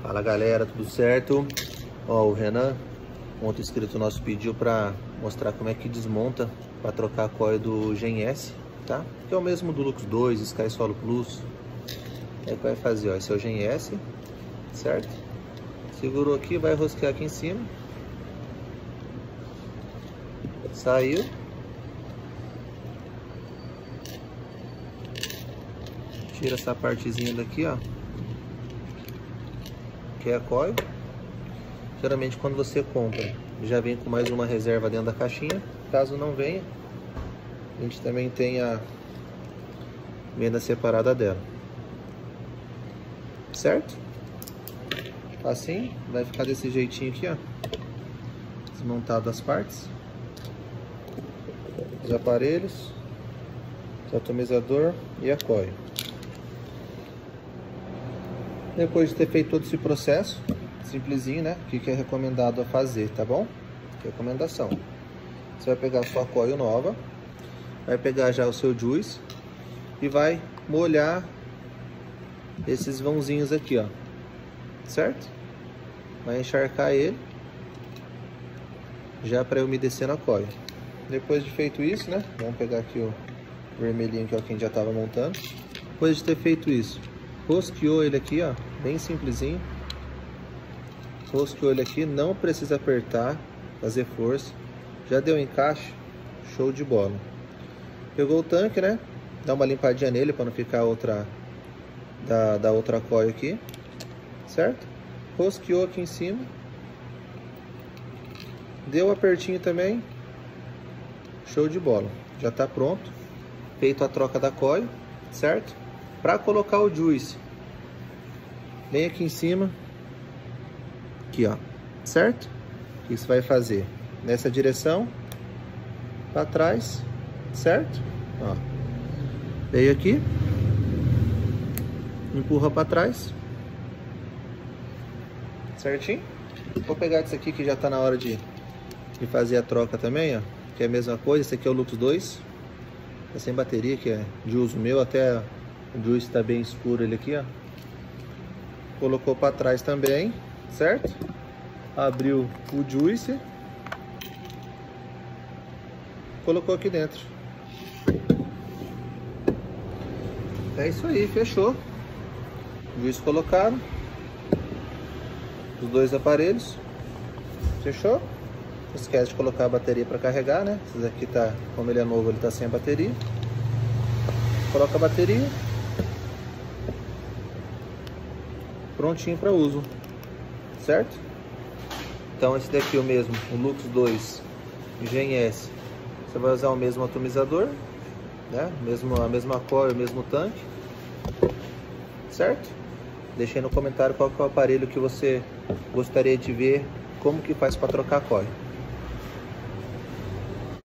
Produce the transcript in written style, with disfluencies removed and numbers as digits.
Fala galera, tudo certo? Ó, o Renan, outro inscrito nosso, pediu para mostrar como é que desmonta para trocar a coil do Gen S, tá? Que é o mesmo do Lux 2, Sky Solo Plus. Aí vai fazer, ó, esse é o Gen S, certo? Segurou aqui, vai rosquear aqui em cima. Saiu. Tira essa partezinha daqui, ó, que é a coil. Geralmente quando você compra, já vem com mais uma reserva dentro da caixinha. Caso não venha, a gente também tem a venda separada dela, certo? Assim, vai ficar desse jeitinho aqui, ó, desmontado as partes, os aparelhos, o atomizador e a coil. Depois de ter feito todo esse processo, simplesinho, né? O que é recomendado a fazer, tá bom? Recomendação. Você vai pegar a sua coil nova, vai pegar já o seu juice e vai molhar esses vãozinhos aqui, ó, certo? Vai encharcar ele já para umedecer na coil. Depois de feito isso, né? Vamos pegar aqui o vermelhinho que é o que a gente já estava montando. Depois de ter feito isso, rosqueou ele aqui, ó, bem simplesinho. Rosqueou ele aqui, não precisa apertar, fazer força. Já deu encaixe, show de bola. Pegou o tanque, né? Dá uma limpadinha nele para não ficar outra da outra coil aqui, certo? Rosqueou aqui em cima. Deu apertinho também. Show de bola. Já tá pronto. Feito a troca da coil, certo? Para colocar o juice, vem aqui em cima, aqui ó, certo? O que você vai fazer? Nessa direção, para trás, certo? Ó, veio aqui, empurra para trás, certinho? Vou pegar esse aqui que já tá na hora de fazer a troca também, ó, que é a mesma coisa. Esse aqui é o Lux 2, é sem bateria, que é de uso meu, até o juice está bem escuro ele aqui, ó. Colocou para trás também, certo? Abriu o juice, colocou aqui dentro. É isso aí, fechou. Juice colocado, os dois aparelhos, fechou? Não esquece de colocar a bateria para carregar, né? Esse aqui tá, como ele é novo, ele tá sem a bateria. Coloca a bateria. Prontinho para uso, certo? Então esse daqui é o mesmo, o Lux 2 Gen S. Você vai usar o mesmo atomizador, né? A mesma coil, o mesmo tanque, certo? Deixei no comentário qual que é o aparelho que você gostaria de ver, como que faz para trocar a coil.